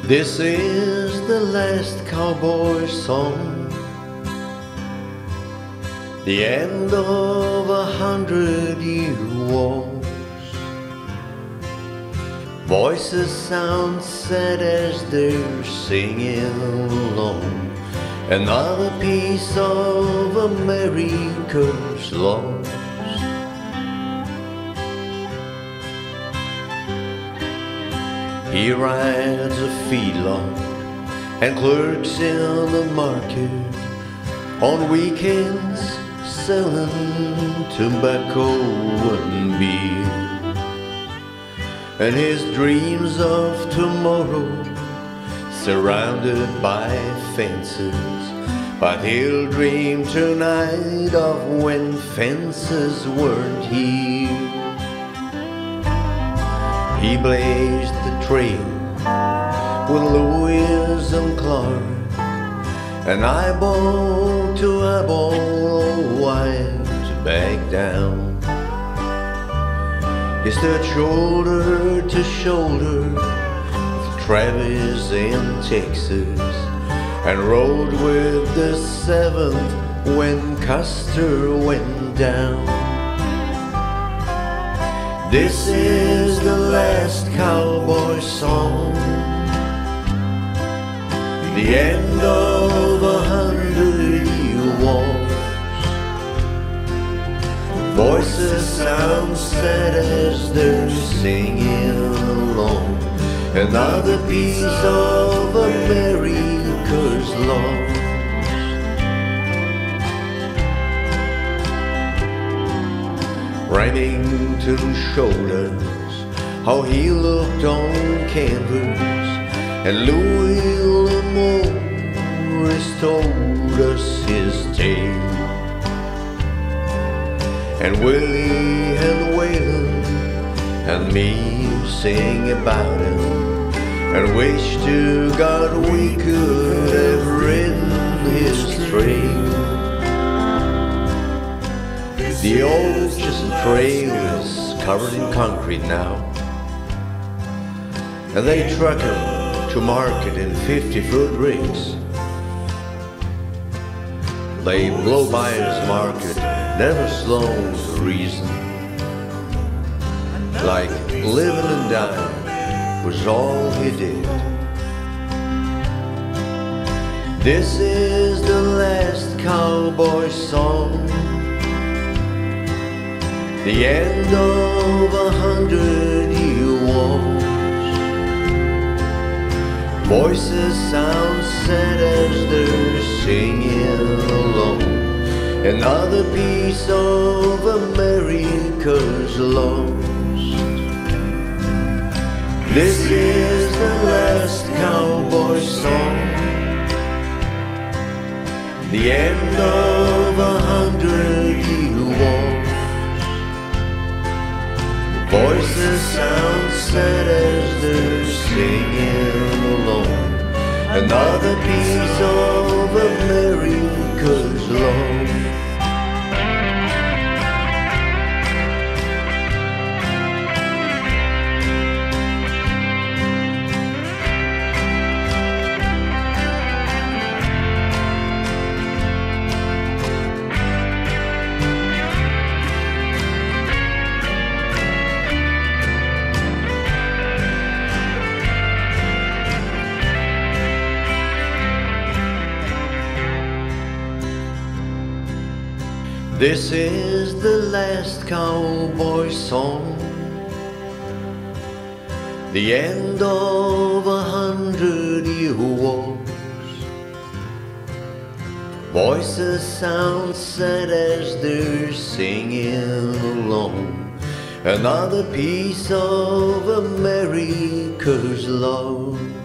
This is the last cowboy song, the end of 100-year wars. Voices sound sad as they're singing along, another piece of America's lost. He rides a feedlot and clerks in the market, on weekends selling tobacco and beer. And his dreams of tomorrow surrounded by fences, but he'll dream tonight of when fences weren't here. He blazed the trail with Lewis and Clark, and eyeball to eyeball, wide to back down. He stood shoulder to shoulder with Travis in Texas, and rode with the 7th when Custer went down. This is the last cowboy song, the end of 100-year wars. Voices sound sad as they're singing along, another piece of America's lost. Remington showed us how he looked on canvas, and Louis Morris told us his tale. And Willie and Waylon and me sing about him, and wish to God we could have ridden his trail. The old Chisholm Trail is covered in concrete now, and they truck him to market in 50-foot rigs. They blow by his market, never slow to reason, like living and dying was all he did. This is the last cowboy song, the end of 100-year wars. Voices sound sad as they're singing along, another piece of America's lost. This is the last cowboy song, the end of 100-year wars. Voices sound sad as they're singing along, another piece of America's lost. This is the last cowboy song, the end of 100-year wars. Voices sound sad as they're singing along, another piece of America's lost.